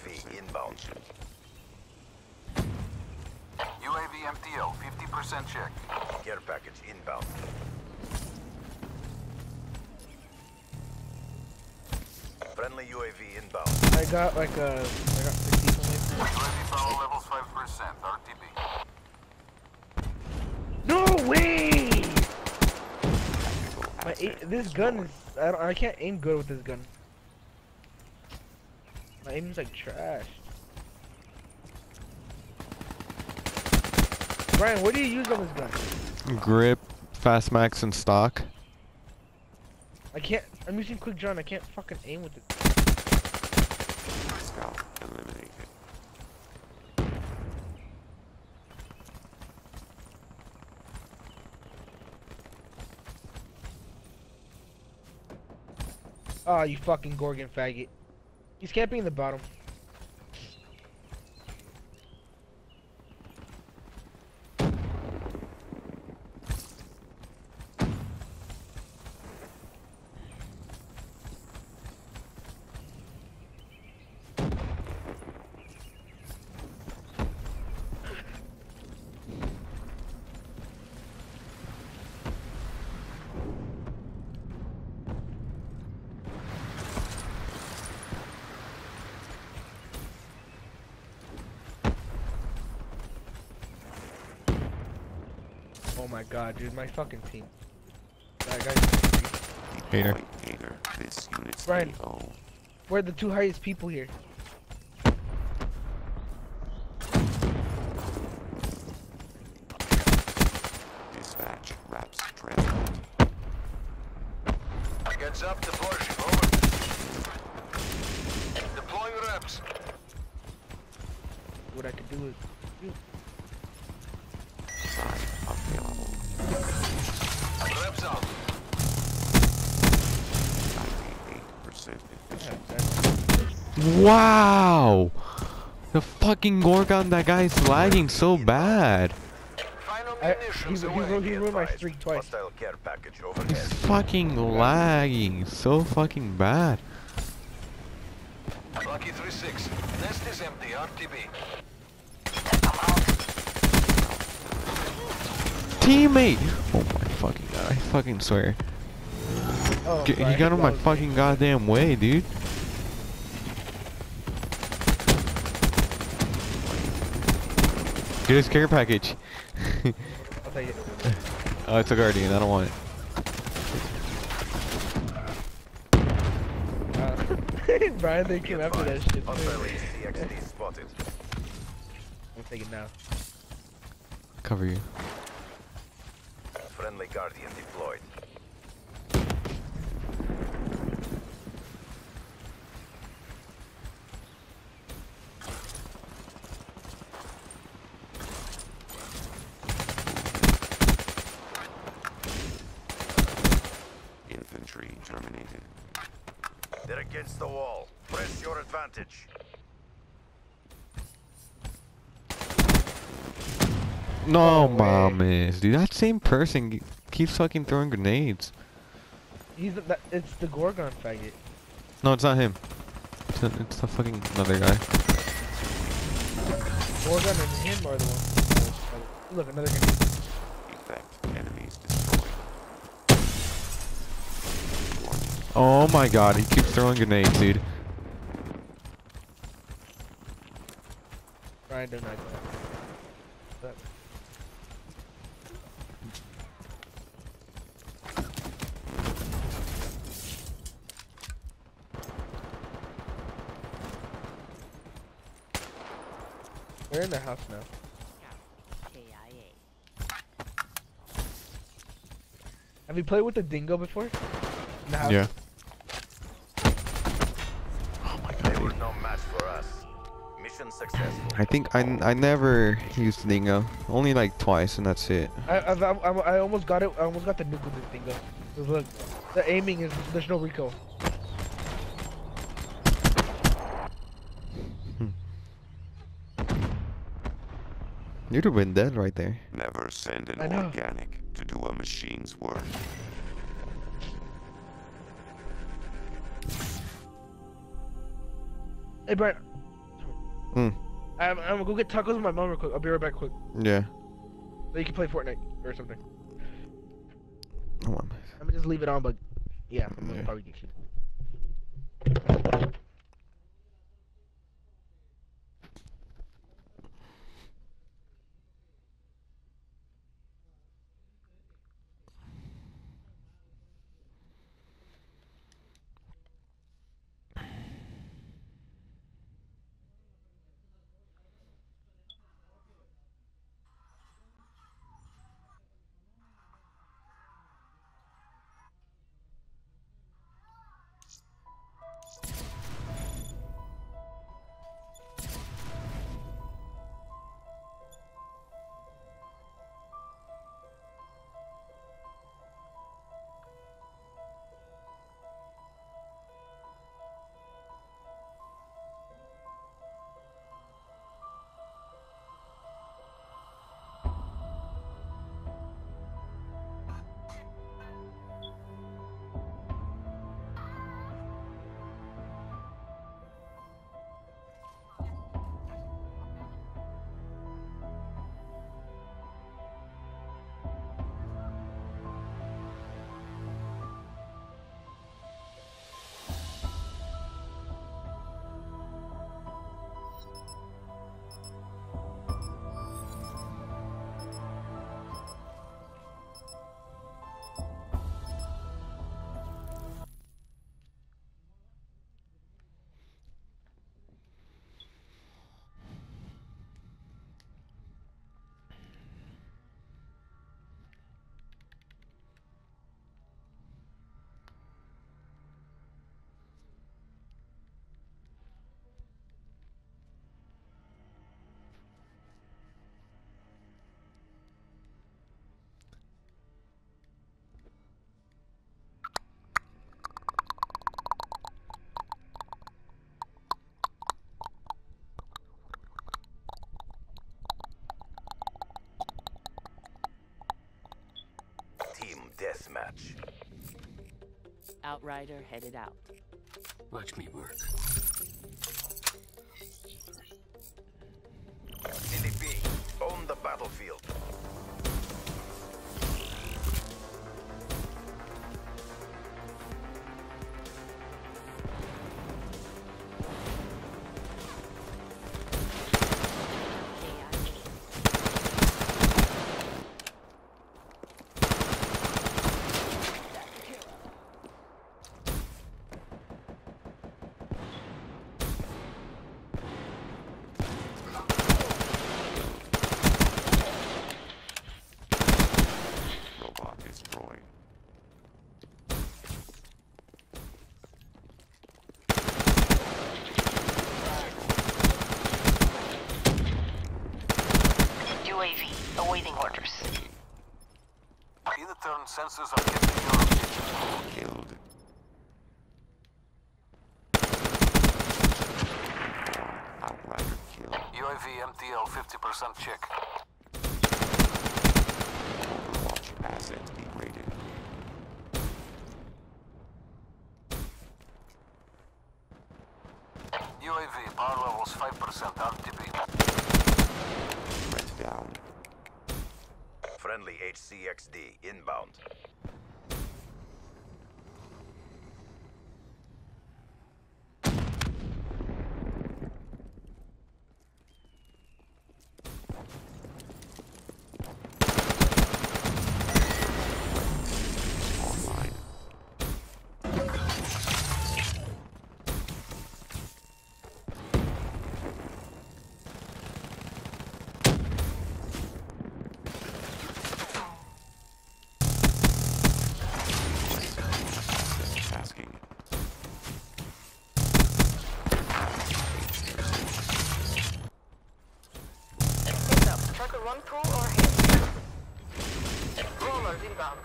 UAV inbound. UAV MTO, 50% check. Care package inbound. Friendly UAV inbound. I got 60 something. UAV power levels 5%, RTB. No way! This gun is I can't aim good with this gun. My aim's like trash. Brian, what do you use on this gun? Grip, fast max, and stock. I can't. I'm using quick draw and I can't fucking aim with it. Scout eliminated. Oh, you fucking Gorgon faggot. He's camping in the bottom. Oh my god, dude, my fucking team. That guy's Hater. Hater. This unit's Brian. AO. We're the two highest people here. Dispatch. Raps transport. Gets up, deploy. Over. Deploying reps. What I could do is Sign available. Reps out. 98% yeah, efficient. Wow! The fucking Gorgon, that guy's lagging so bad. Final he munitions away. ruined my Advised. streak twice. Hostile care package He's overhead. fucking lagging so fucking bad. Lucky 3-6. Nest is empty. RTB. Teammate! Oh my fucking god, I fucking swear. Oh, He sorry, got on that my was me. fucking goddamn way, dude. Get his care package. I'll take it. Oh, it's a Guardian, I don't want it. Brian, they came after that shit. Hostile ECXD spotted. I'll take it now. Cover you. Friendly Guardian deployed. Infantry terminated. They're against the wall. Press your advantage. No, way. mames, dude. That same person keeps fucking throwing grenades. It's the Gorgon faggot. No, it's not him. It's the fucking another guy. Gorgon and him are the ones. Look, another grenade. Effect. Enemies destroyed. Oh my god, he keeps throwing grenades, dude. Brian, don't like that. We're in the house now. Have you played with the dingo before? In the house? Yeah. They were no match for us. Mission successful. I think I never used Dingo. Only like twice, and that's it. I almost got it. I almost got the nuke with the dingo. 'Cause look, the aiming is there's no recoil. You'd have been dead right there. Never send an I know. organic to do a machine's work. Hey Brian, Hmm. I'm gonna go get tacos with my mom real quick. I'll be right back quick. Yeah. So you can play Fortnite or something. Hold on. I'm gonna just leave it on, but yeah, I'm gonna Yeah. probably get you. Team deathmatch. Outrider headed out. Watch me work. CDP, own the battlefield. Robot destroyed. UAV awaiting orders. Either turn sensors are getting your attention. Killed. Outrider kill. UAV MTL 50% check. Overwatch asset degraded. UAV power levels 5% RTB. Threat down. Friendly HCXD inbound. Online. Tasking. Heads up. Tracker 1 pull or hit. Rollers inbound.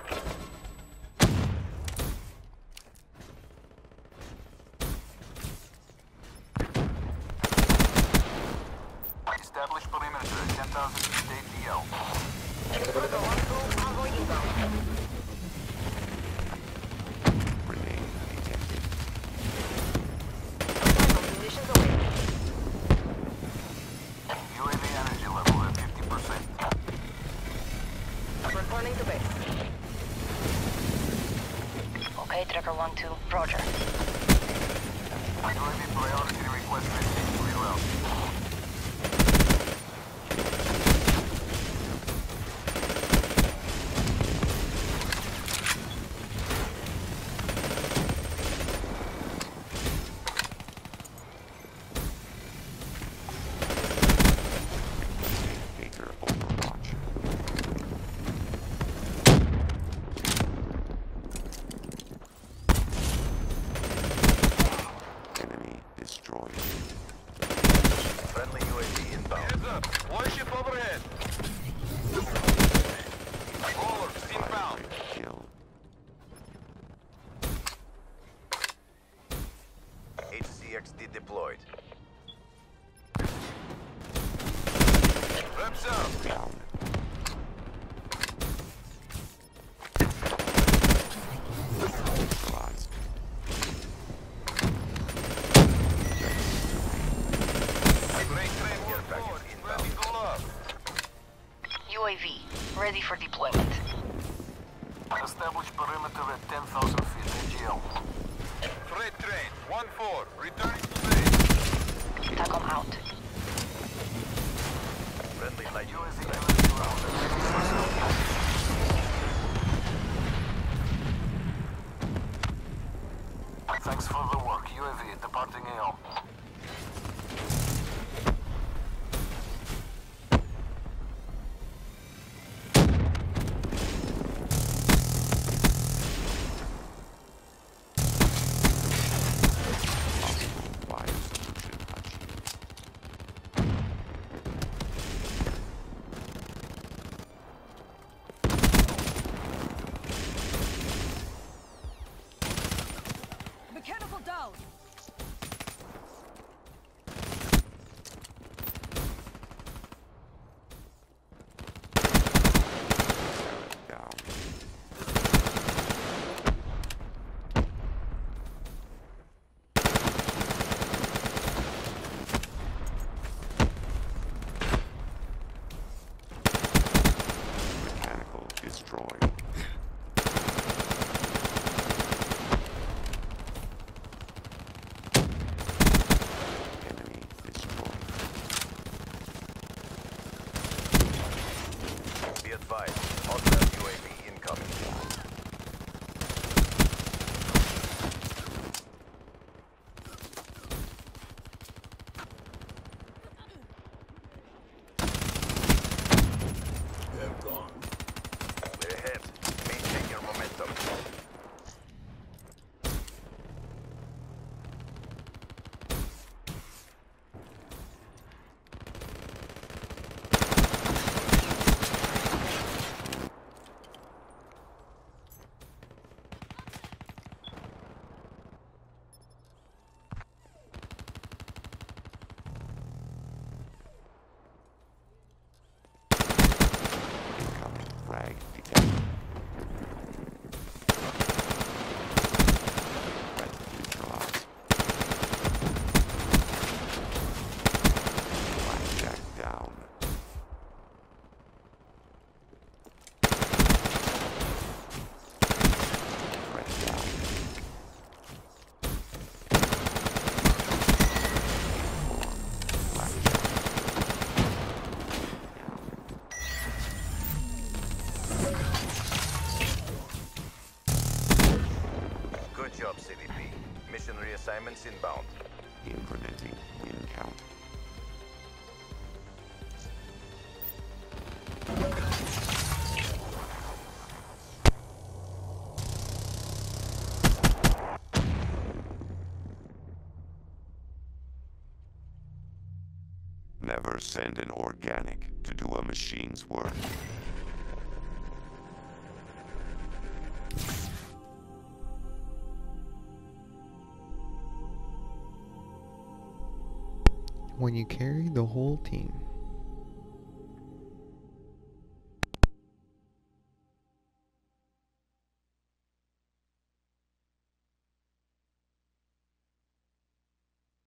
Establish perimeter at 10,000 feet ATL. Tracker 1 pull convoy inbound. Grenade detected. Final conditions awaiting. destroyed. Friendly UAV inbound. Heads up. Warship overhead. Roller inbound. Kill. HCXD deployed. Reps up. Down. Neutralized. Great train work forward. Spreading the love. UAV, ready for deployment. Establish perimeter at 10,000 feet. NGL. Freight train 1-4. Returning to base. TACOM out. Friendly light UAV UAV. energy round. Thanks for the work. UAV departing AO. Biosolution achieved. Mechanical down. Down. Mechanical destroyed. Enemy destroyed. Be advised. Hostile UAV incoming. They're ahead. Maintain your momentum. Incoming frag detected. Threat neutralized. Blackjack down. Threat down. Blackjack. Good job, CVP. Mission reassignments inbound. Implementing win count. Never send an organic to do a machine's work. When you carry the whole team.